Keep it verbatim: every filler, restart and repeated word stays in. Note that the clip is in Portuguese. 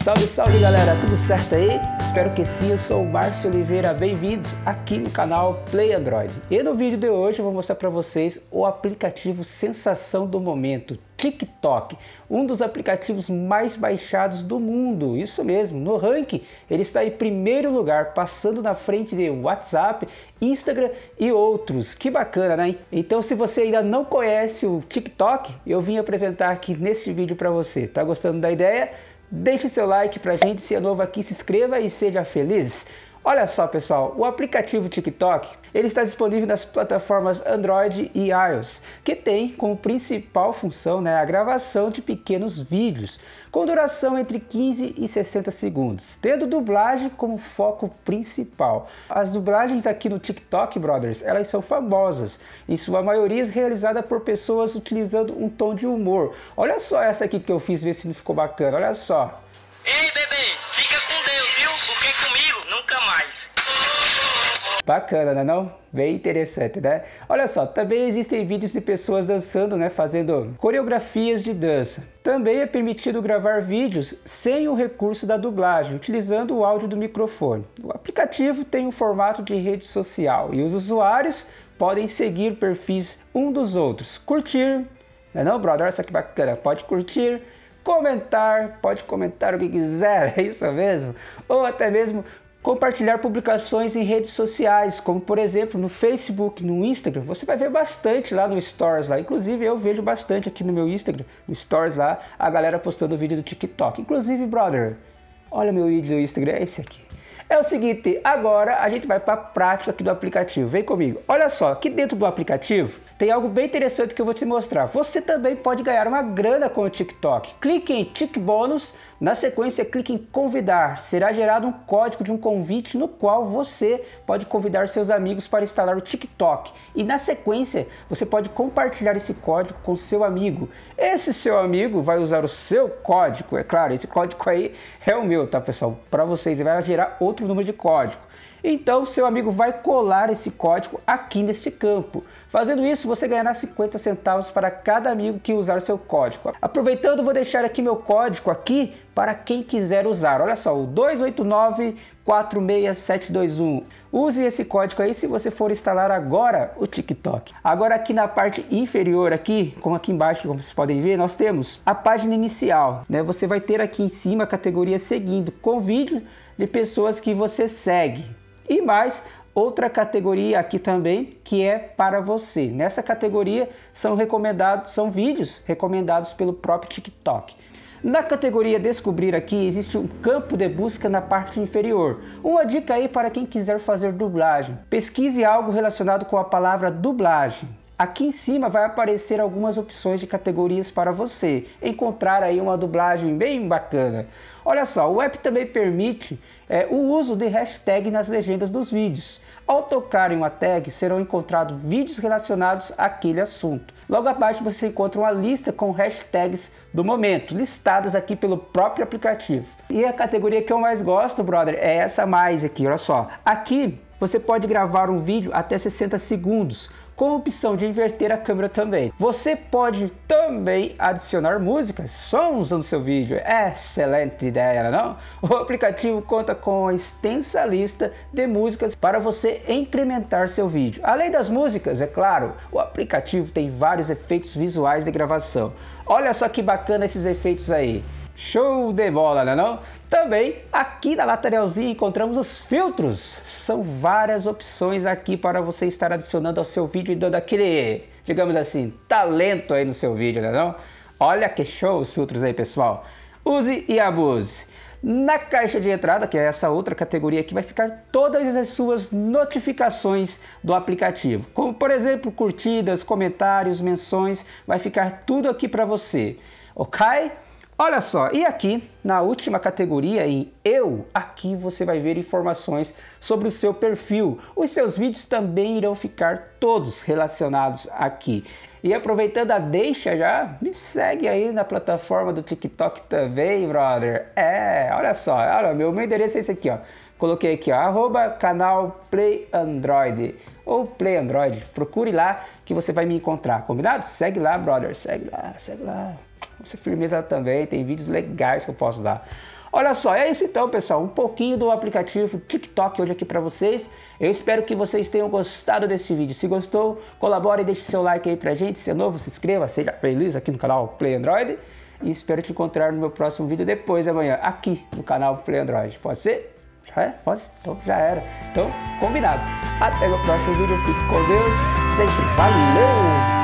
Salve, salve galera, tudo certo aí? Espero que sim, eu sou o Márcio Oliveira, bem-vindos aqui no canal Play Android. E no vídeo de hoje eu vou mostrar para vocês o aplicativo sensação do momento, TikTok, um dos aplicativos mais baixados do mundo, isso mesmo, no ranking ele está em primeiro lugar, passando na frente de WhatsApp, Instagram e outros. Que bacana, né? Então se você ainda não conhece o TikTok, eu vim apresentar aqui neste vídeo para você. Tá gostando da ideia? Deixe seu like pra gente, se é novo aqui, se inscreva e seja feliz. Olha só pessoal, o aplicativo TikTok ele está disponível nas plataformas Android e iOS, que tem como principal função, né, a gravação de pequenos vídeos, com duração entre quinze e sessenta segundos, tendo dublagem como foco principal. As dublagens aqui no TikTok, brothers, elas são famosas, em sua maioria realizada por pessoas utilizando um tom de humor. Olha só essa aqui que eu fiz, ver se não ficou bacana, olha só. Ei bebê, fica com Deus, viu? Porque comigo nunca mais. Bacana, né não? Bem interessante, né? Olha só, também existem vídeos de pessoas dançando, né? Fazendo coreografias de dança. Também é permitido gravar vídeos sem o recurso da dublagem, utilizando o áudio do microfone. O aplicativo tem um formato de rede social e os usuários podem seguir perfis um dos outros, curtir, né não, brother? Olha só que bacana, pode curtir, comentar, pode comentar o que quiser, é isso mesmo? Ou até mesmo compartilhar publicações em redes sociais, como por exemplo no Facebook, no Instagram. Você vai ver bastante lá no Stories lá, inclusive eu vejo bastante aqui no meu Instagram, no Stories lá, a galera postando vídeo do TikTok. Inclusive, brother, olha meu vídeo do Instagram, é esse aqui. É o seguinte, agora a gente vai para a prática aqui do aplicativo, vem comigo. Olha só, aqui dentro do aplicativo tem algo bem interessante que eu vou te mostrar. Você também pode ganhar uma grana com o TikTok. Clique em Tik Bônus, na sequência clique em convidar. Será gerado um código de um convite no qual você pode convidar seus amigos para instalar o TikTok. E na sequência você pode compartilhar esse código com seu amigo. Esse seu amigo vai usar o seu código, é claro, esse código aí é o meu, tá pessoal? Para vocês, ele vai gerar outro número de código. Então seu amigo vai colar esse código aqui neste campo. Fazendo isso, você ganhará cinquenta centavos para cada amigo que usar seu código. Aproveitando, vou deixar aqui meu código aqui para quem quiser usar. Olha só, o dois oito nove, quatro seis sete dois um. Use esse código aí se você for instalar agora o TikTok. Agora aqui na parte inferior aqui, como aqui embaixo, como vocês podem ver, nós temos a página inicial, né? Você vai ter aqui em cima a categoria seguindo, com vídeo de pessoas que você segue. E mais outra categoria aqui também que é para você. Nessa categoria são recomendados, são vídeos recomendados pelo próprio TikTok. Na categoria descobrir aqui existe um campo de busca na parte inferior. Uma dica aí para quem quiser fazer dublagem. Pesquise algo relacionado com a palavra dublagem. Aqui em cima vai aparecer algumas opções de categorias para você encontrar aí uma dublagem bem bacana. Olha só, o app também permite é, o uso de hashtag nas legendas dos vídeos. Ao tocar em uma tag, serão encontrados vídeos relacionados àquele assunto. Logo abaixo você encontra uma lista com hashtags do momento, listados aqui pelo próprio aplicativo. E a categoria que eu mais gosto, brother, é essa mais aqui, olha só. Aqui você pode gravar um vídeo até sessenta segundos, com a opção de inverter a câmera também. Você pode também adicionar músicas, sons no seu vídeo. Excelente ideia, não? O aplicativo conta com uma extensa lista de músicas para você incrementar seu vídeo. Além das músicas, é claro, o aplicativo tem vários efeitos visuais de gravação. Olha só que bacana esses efeitos aí. Show de bola, não é não? Também aqui na lateralzinha encontramos os filtros. São várias opções aqui para você estar adicionando ao seu vídeo e dando aquele, digamos assim, talento aí no seu vídeo, não é não? Olha que show os filtros aí, pessoal. Use e abuse. Na caixa de entrada, que é essa outra categoria aqui, vai ficar todas as suas notificações do aplicativo. Como, por exemplo, curtidas, comentários, menções, vai ficar tudo aqui para você, ok? Olha só, e aqui na última categoria em Eu, aqui você vai ver informações sobre o seu perfil. Os seus vídeos também irão ficar todos relacionados aqui. E aproveitando a deixa já, me segue aí na plataforma do TikTok também, brother. É, olha só, olha, meu, meu endereço é esse aqui, ó. Coloquei aqui, ó, arroba canal Play Android ou Play Android. Procure lá que você vai me encontrar, combinado? Segue lá, brother, segue lá, segue lá. Você firmeza também, tem vídeos legais que eu posso dar. Olha só, é isso então, pessoal, um pouquinho do aplicativo TikTok hoje aqui para vocês. Eu espero que vocês tenham gostado desse vídeo. Se gostou, colabore e deixe seu like aí pra gente. Se é novo, se inscreva, seja feliz aqui no canal Play Android. E espero te encontrar no meu próximo vídeo depois de amanhã, aqui no canal Play Android. Pode ser? Já é? Pode? Então já era. Então, combinado. Até o próximo vídeo. Fique com Deus. Sempre. Valeu!